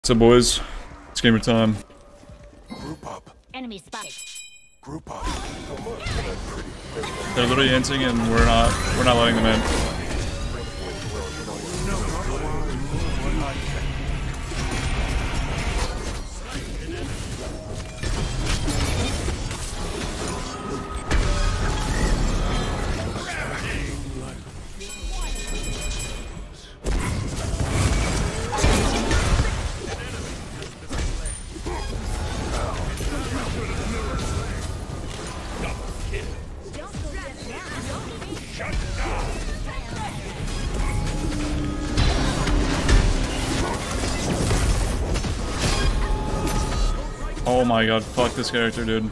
So boys, it's gamer time. Group up. Enemy spotted. Group up. They're literally hinting and we're not letting them in. Oh my god, fuck this character, dude.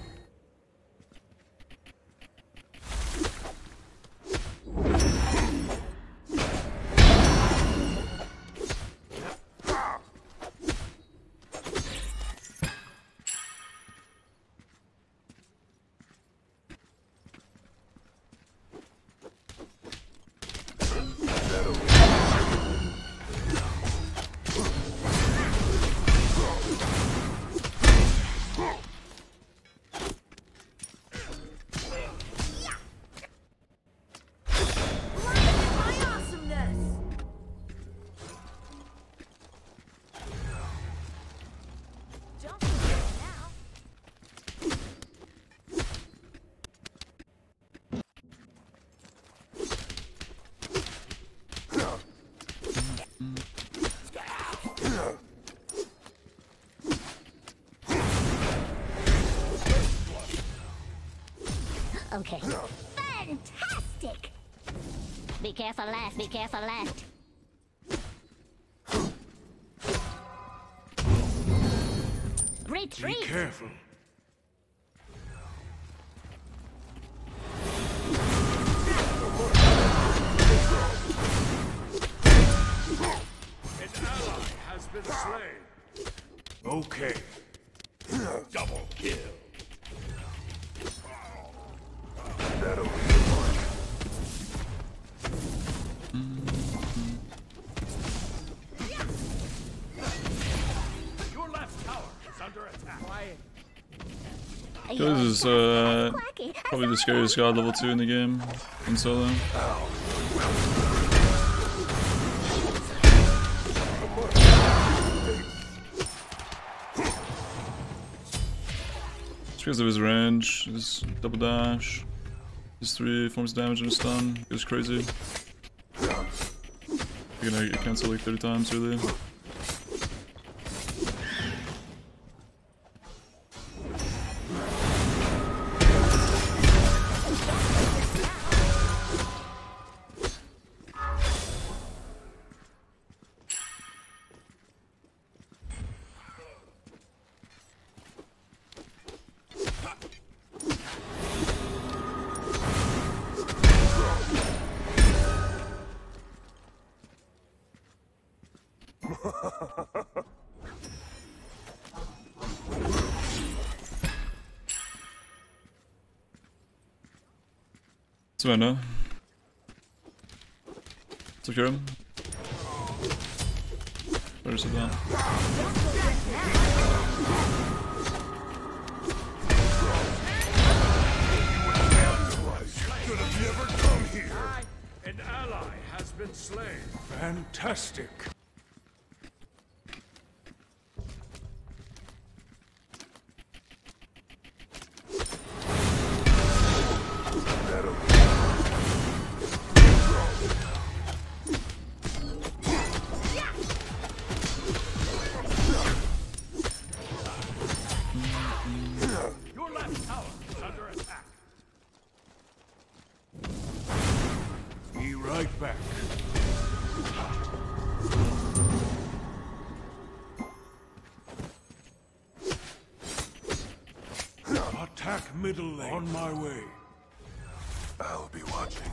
Okay. Fantastic! Be careful left, be careful left. Retreat! Be careful. An ally has been slain. Okay. Double kill. That'll be fun. Your left tower is under attack. Quiet. This is probably the scariest god level 2 in the game in solo. Just because of his range, his double dash, his 3 forms of damage and a stun, it was crazy. You're gonna get cancelled like 30 times really. Savannah. Secure him. Where's it down? Should have never come here. An ally has been slain. Fantastic. Your left tower is under attack. Be right back. Attack middle lane. On my way. I'll be watching.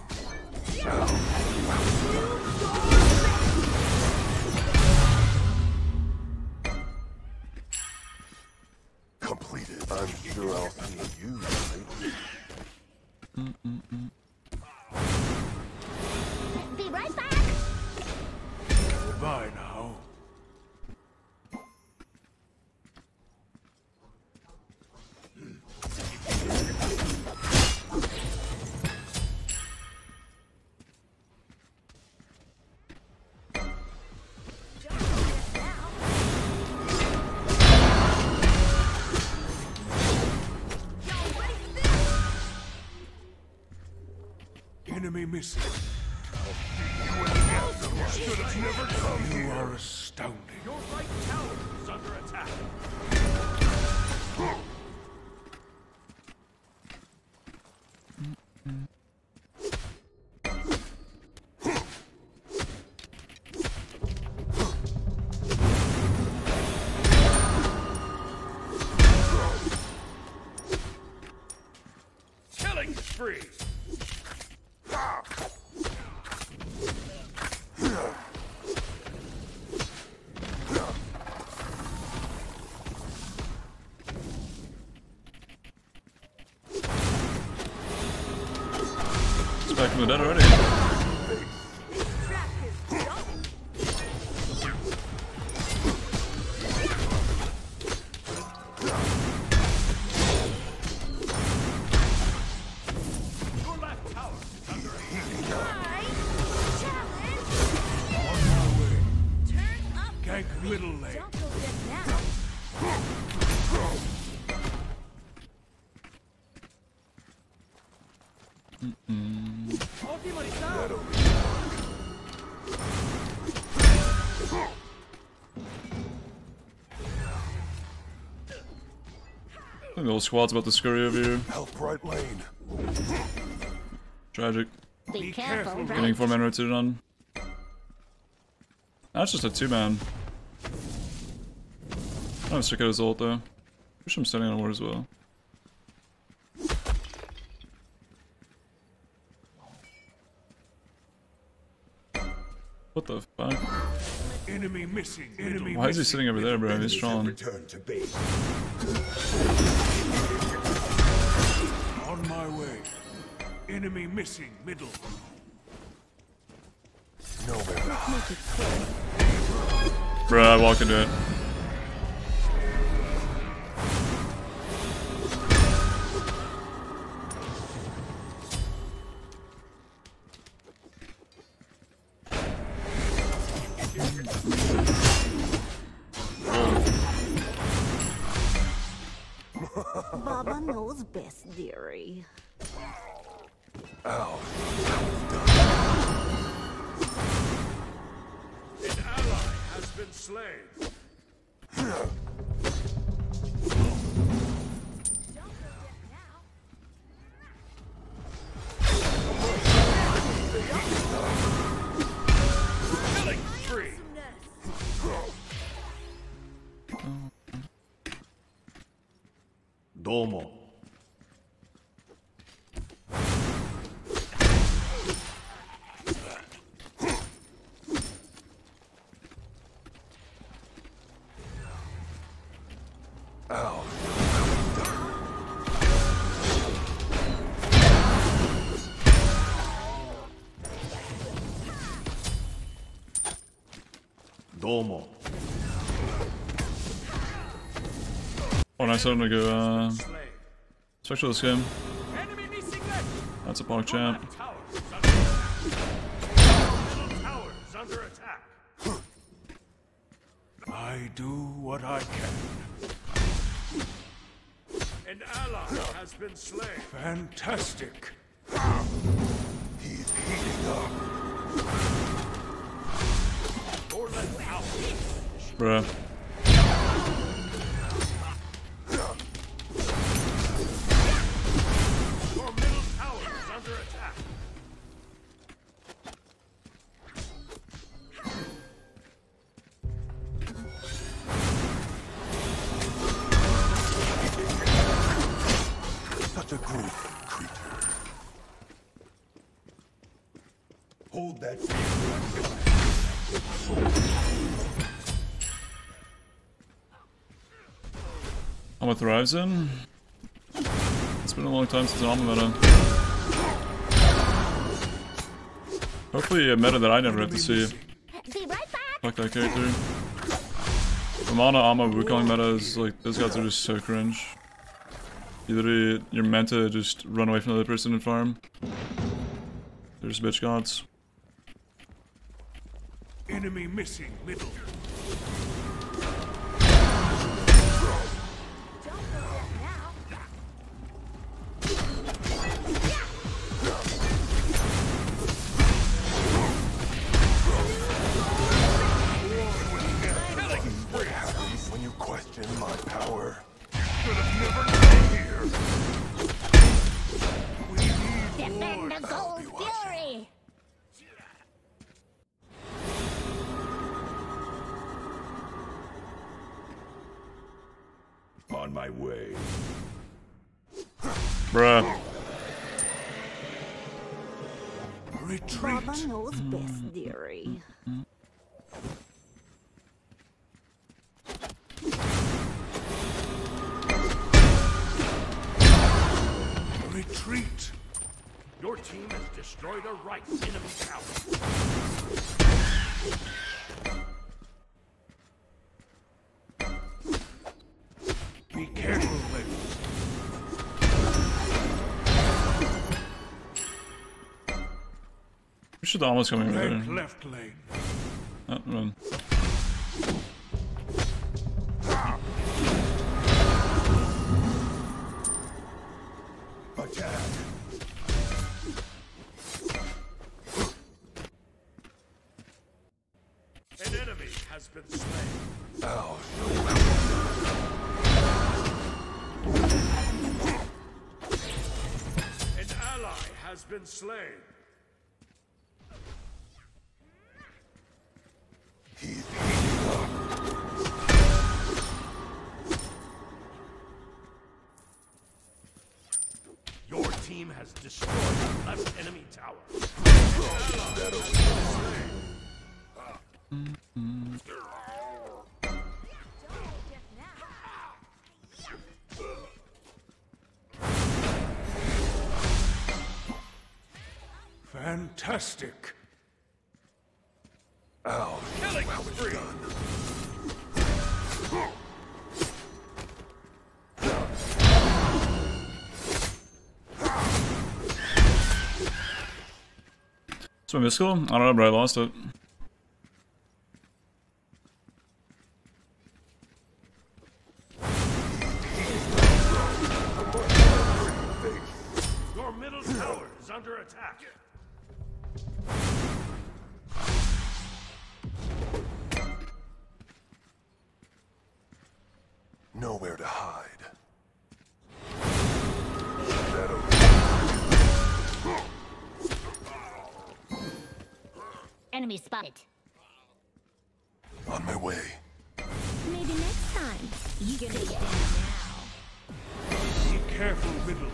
Completed. I'm sure I'll see you later. Be right back! Goodbye now. Enemy missing. Should have never come here. You are astounding. Your right tower is under attack. Killing spree. It's back from the dead already. Your left tower is under attack. Gank middle lane. Don't go dead now. I think the whole squad's about to scurry over here. Help right lane. Tragic. Be careful, Getting right? 4 man rotated on. That's just a 2-man. I'm gonna stick out his ult though. Wish I'm standing on ward as well. What the fuck? Enemy missing. Enemy Why is he missing. sitting over there, bro? He's strong. Return to base. On my way. Enemy missing. Middle. Nowhere to hide. Bruh, I walk into it. Baba knows best, dearie. Ow. An ally has been slain. Killing spree. Domo. Ow. Domo. Oh, nice. I'm gonna go, Slain. special this game. Enemy missing left. That's a Pog champ. Tower is under attack. Middle tower is under attack. I do what I can. An ally has been slain. Fantastic. He's heating up. Your left tower. Bruh. Your middle tower is under attack. Such a great creature. Hold that Alma thrives in. It's been a long time since Alma meta. Hopefully a meta that I never have to see. Be right back. Fuck that character. The Mana Alma Wukong meta is like, those guys are just so cringe. You literally, you're meant to just run away from the other person and farm. They're just bitch gods. Enemy missing. Middle. in my power. Should have never come here. We need Defend war. the Gold Fury! On my way. Bruh. Retreat. Baba knows best, dearie. Retreat. Your team has destroyed a right enemy tower. Be careful, ladies. We should almost come in Flank there. left lane. Oh, run. Attack. An enemy has been slain. Ow. An ally has been slain. He's heating up. Your team has destroyed the left enemy tower. An ally has been slain. Fantastic. Ow. Killing spree. Is my mystical? I don't know, but I lost it. Your middle tower is under attack. Nowhere to hide. Enemy spotted. On my way. Maybe next time. You can take it down now. Be careful, middle.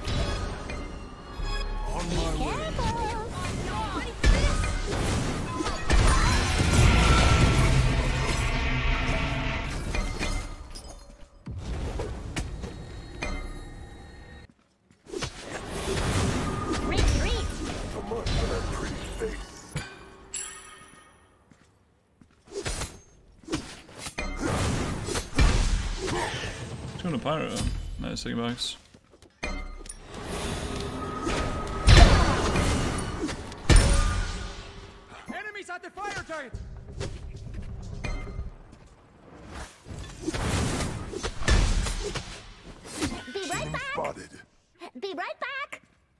On my way. Careful! Retreat! So much for that pretty face. Doing a pyro. Nice, taking backs. Enemies at the fire giant! Be right back! Spotted. Be right back!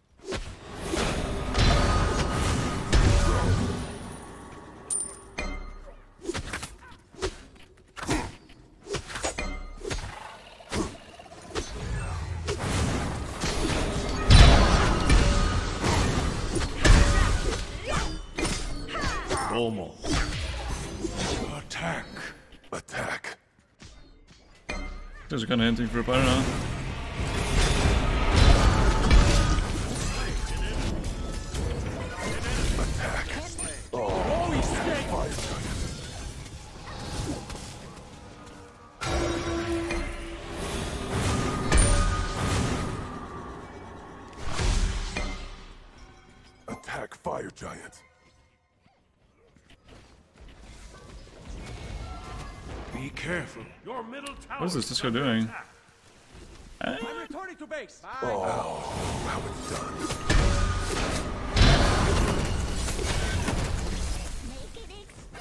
Domo. Attack. Attack. These are kind of hinting for a pyro now. Attack. Oh, fire giant. Attack fire giant. Be careful. Your middle tower. What is this disco under doing? attack. I'm returning to base. Oh, how it's done. Make it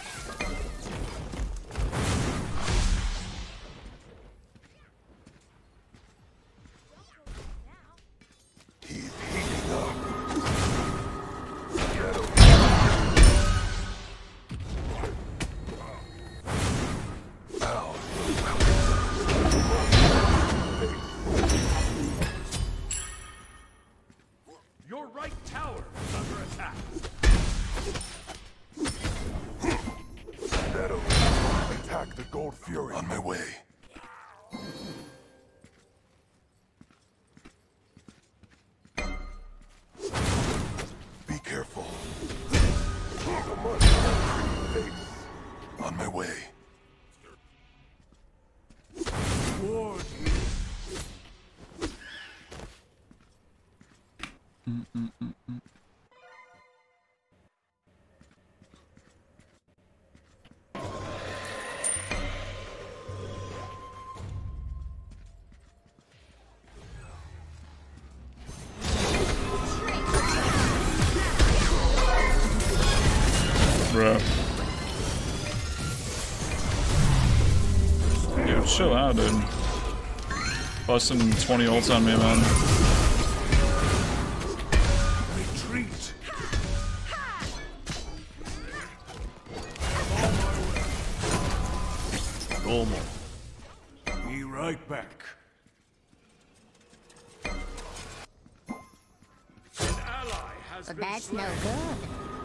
He's heating up. Ow. Bro. Dude, chill out, dude. Busting 20 ults on me, man. Retreat. Normal. Be right back. An ally has But been that's slain. no good.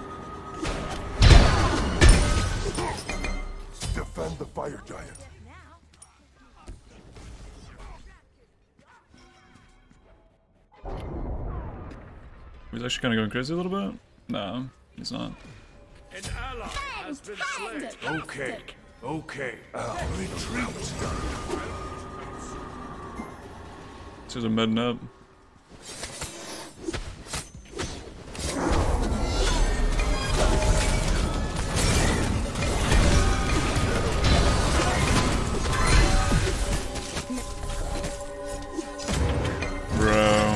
Defend the fire giant. He's actually kind of going crazy a little bit? No, he's not. An ally has been slain. Okay. Okay. Retreat. These guys are medding up. Bro.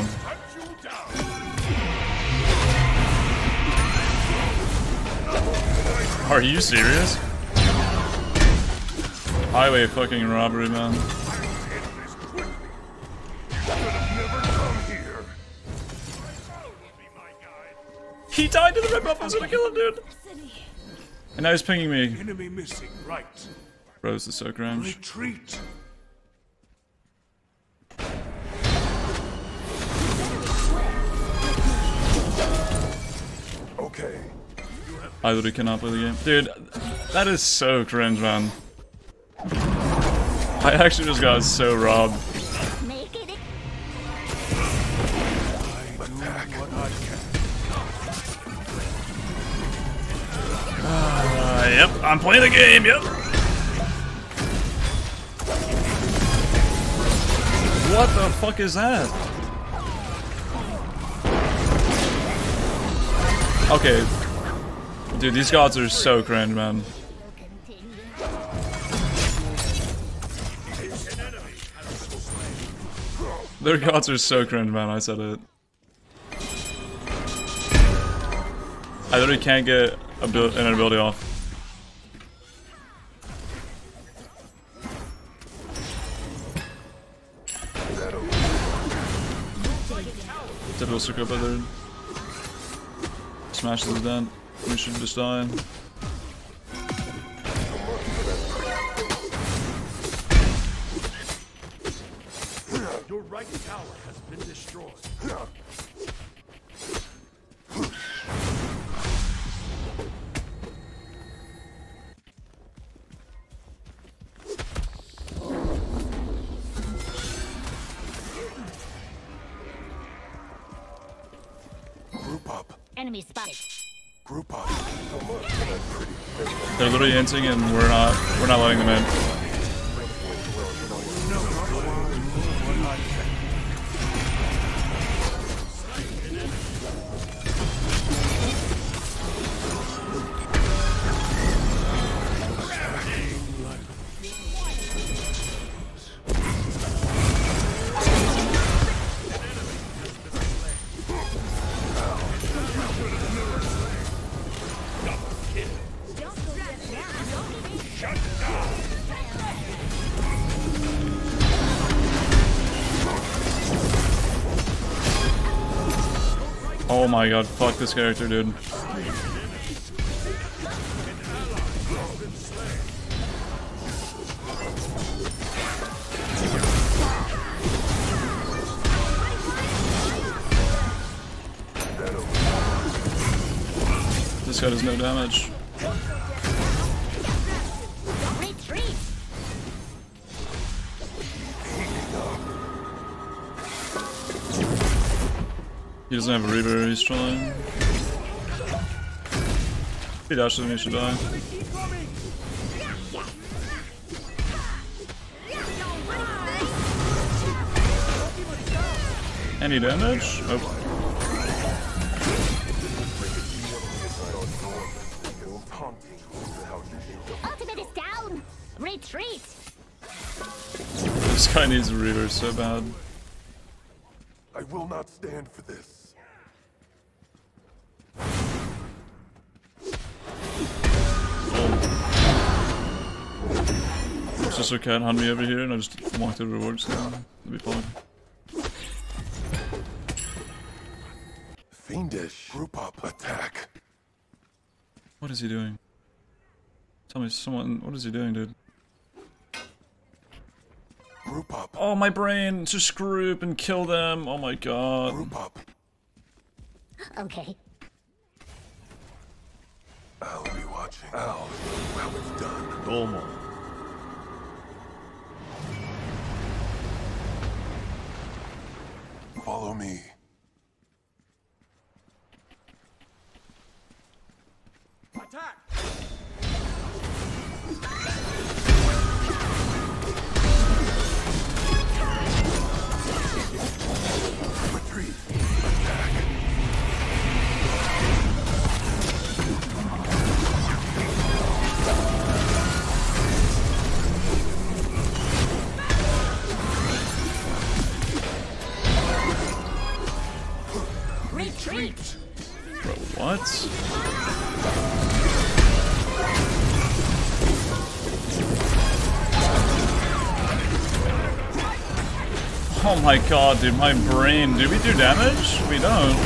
Are you serious? Highway fucking robbery, man. He died to the red buff. I was gonna kill him, dude. And now he's pinging me. Enemy missing. Right. Bro, this is so cringe. Retreat. Okay. I literally cannot play the game. Dude, that is so cringe, man. I actually just got so robbed. Make it. Yep, I'm playing the game, yep. What the fuck is that? Okay. Dude, these gods are so cringe, man. Their gods are so cringe, man. I said it. I literally can't get an ability off. Typical circle by there. Smash this down. We should just die. Your right tower has been destroyed. Group up. Enemy spotted. Group up. They're literally hinting and we're not letting them in. Oh my god, fuck this character, dude. This guy does no damage. Retreat. He doesn't have a Reaver, he's trolling. If he dashes him, he should die. Any damage? Oh. This guy needs a reaver so bad. I will not stand for this. Sister can't hunt me over here, and I just walk through the rewards now. It'll be fine. Fiendish. Group up. Attack. What is he doing? Tell me, someone. What is he doing, dude? Group up. Oh, my brain! Just group and kill them! Oh my god. Group up. Okay. I'll be watching. Al, well, it's done. Domo. Follow me. Attack! Retreat. Attack. Retreat! Bro, what? Oh my god, dude, my brain. Do we do damage? We don't.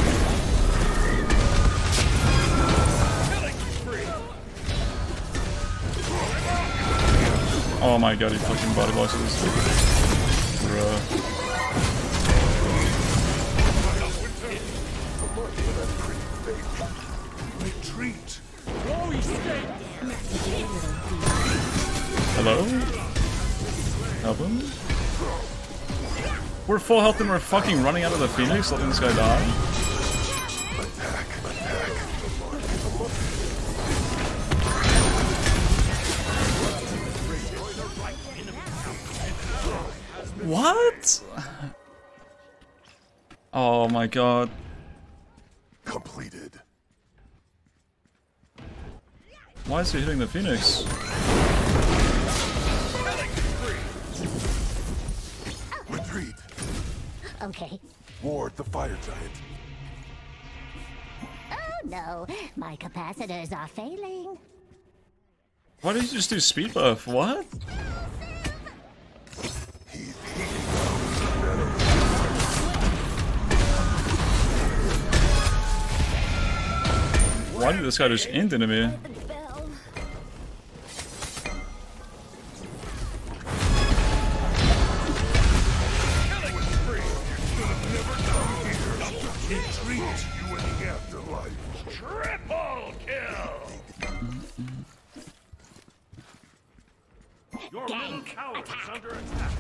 Oh my god, he fucking body blocks this. Bruh. Retreat. Hello? Help him? We're full health and we're fucking running out of the Phoenix, letting this guy die? Attack. Attack. What? Oh my god. Completed. Why is he hitting the Phoenix? Retreat. Okay. Ward the fire giant. Oh no, my capacitors are failing. Why did you just do speed buff? What? He's Why did this guy just end into me? Bell. Retreat. You in the afterlife. Triple kill! Your middle tower is under attack.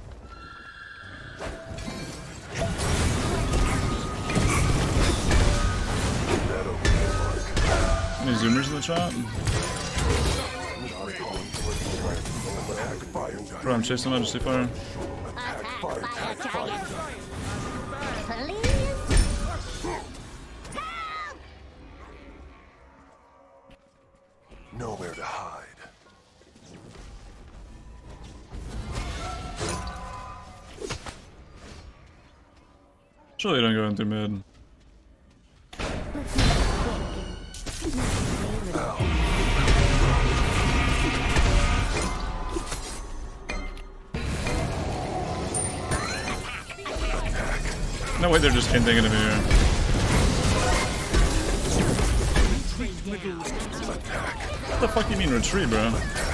Any zoomers in the chat? Attack fire giant. Bro, I'm chasing Majesty Fire. Attack fire, fire attack fire. giant. Please. Help! Nowhere to hide. Surely don't go in through mid. No way they're just ending into me here. What the fuck do you mean retreat, bro?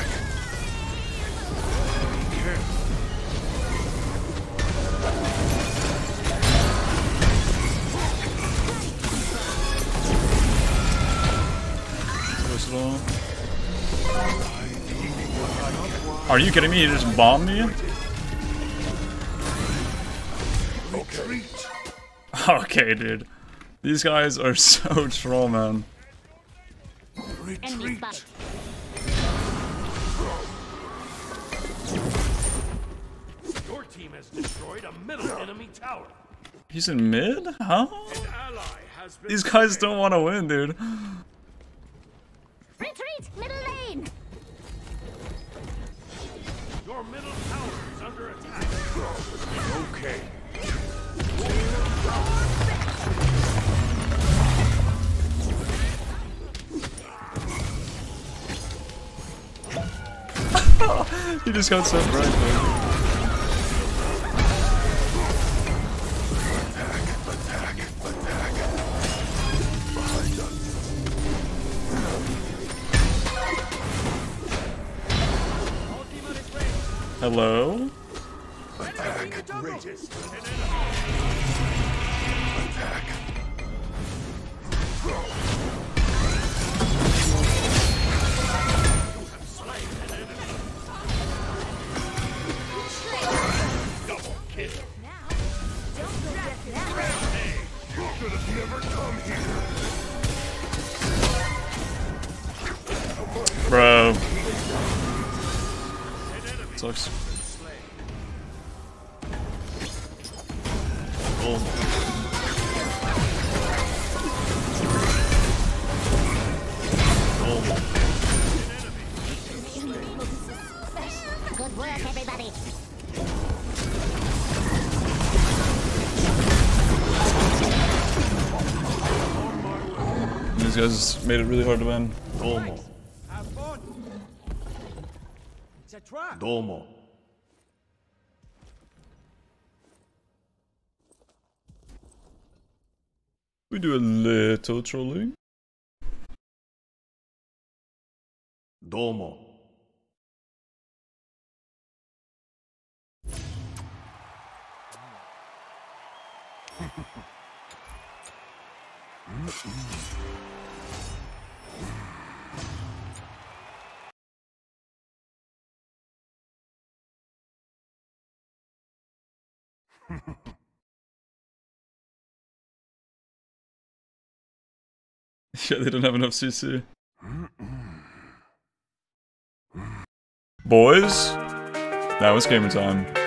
Are you kidding me? He just bombed me? Okay, dude. These guys are so troll, man. Enemy spotted. Your team has destroyed a middle enemy tower. He's in mid? Huh? An ally has been These guys slain. don't want to win, dude. Retreat! Middle lane! Your middle tower is under attack. Okay. He just got set right there. Attack. Behind us. Hello? Attack. Greatest. Attack. Should have never come here. Bro. Sucks. Good work, everybody. These guys made it really hard to win. Have fun. It's a trap. We do a little trolling. どうも。 Yeah, they don't have enough CC. Boys, now it's gamer time.